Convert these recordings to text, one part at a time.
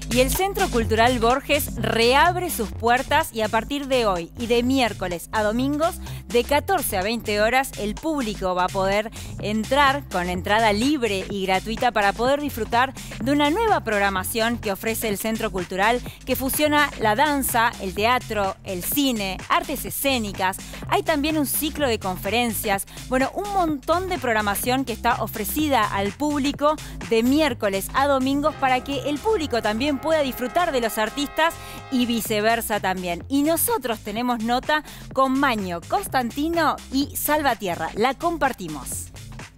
Y el Centro Cultural Borges reabre sus puertas y a partir de hoy y de miércoles a domingos, de 14 a 20 horas, el público va a poder entrar con entrada libre y gratuita para poder disfrutar de una nueva programación que ofrece el Centro Cultural, que fusiona la danza, el teatro, el cine, artes escénicas. Hay también un ciclo de conferencias, bueno, un montón de programación que está ofrecida al público de miércoles a domingos para que el público también pueda disfrutar de los artistas y viceversa también. Y nosotros tenemos nota con Maño, Constantino y Salvatierra. La compartimos.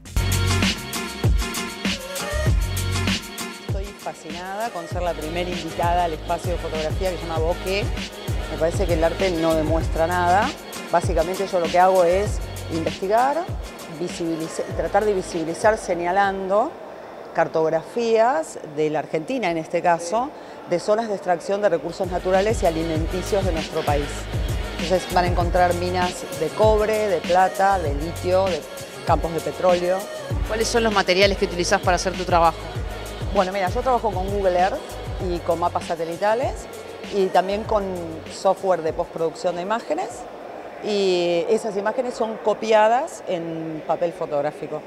Estoy fascinada con ser la primera invitada al espacio de fotografía que se llama Bokeh. Me parece que el arte no demuestra nada. Básicamente yo lo que hago es investigar, tratar de visibilizar señalando cartografías de la Argentina, en este caso, de zonas de extracción de recursos naturales y alimenticios de nuestro país. Entonces van a encontrar minas de cobre, de plata, de litio, de campos de petróleo. ¿Cuáles son los materiales que utilizás para hacer tu trabajo? Bueno, mira, yo trabajo con Google Earth y con mapas satelitales y también con software de postproducción de imágenes, y esas imágenes son copiadas en papel fotográfico.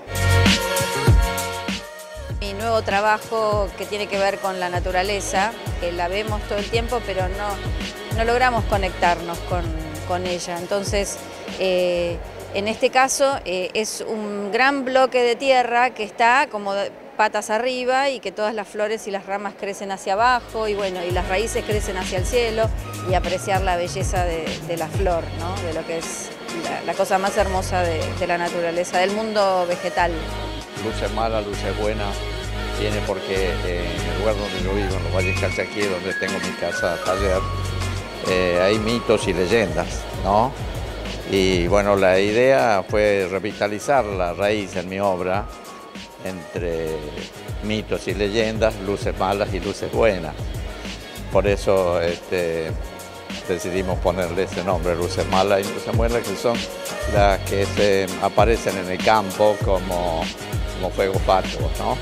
Mi nuevo trabajo que tiene que ver con la naturaleza, que la vemos todo el tiempo, pero no logramos conectarnos con ella. Entonces, en este caso, es un gran bloque de tierra que está como patas arriba y que todas las flores y las ramas crecen hacia abajo y bueno, y las raíces crecen hacia el cielo, y apreciar la belleza de la flor, ¿no? De lo que es la cosa más hermosa de la naturaleza, del mundo vegetal. Luces malas, luces buenas, viene porque en el lugar donde yo vivo, en los Valles Calchaquí, donde tengo mi casa taller, hay mitos y leyendas, ¿no? Y bueno, la idea fue revitalizar la raíz en mi obra entre mitos y leyendas, luces malas y luces buenas. Por eso decidimos ponerle ese nombre, luces malas y luces buenas, que son las que se aparecen en el campo como fuegos fatuos, ¿no?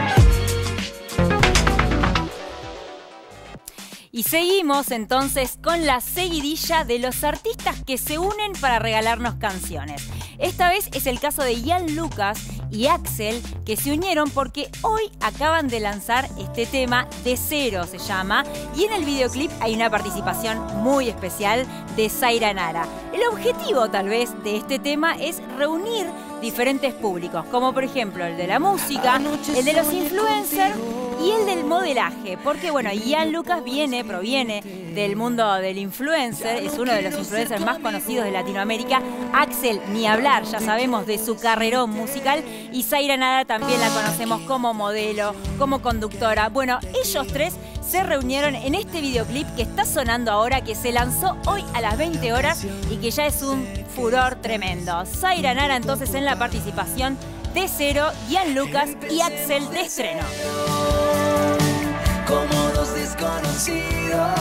Y seguimos entonces con la seguidilla de los artistas que se unen para regalarnos canciones. Esta vez es el caso de Ian Lucas y Axel, que se unieron porque hoy acaban de lanzar este tema, De Cero se llama, y en el videoclip hay una participación muy especial de Zaira Nara. El objetivo tal vez de este tema es reunir diferentes públicos, como por ejemplo el de la música, el de los influencers y el del modelaje, porque bueno, Ian Lucas proviene del mundo del influencer, es uno de los influencers más conocidos de Latinoamérica. Axel, ni hablar, ya sabemos de su carrerón musical, y Zaira Nara también la conocemos como modelo, como conductora. Bueno, ellos tres se reunieron en este videoclip que está sonando ahora, que se lanzó hoy a las 20 horas y que ya es un furor tremendo. Zaira Nara entonces en la participación, De Cero, Ian Lucas y Axel de estreno. Como dos desconocidos,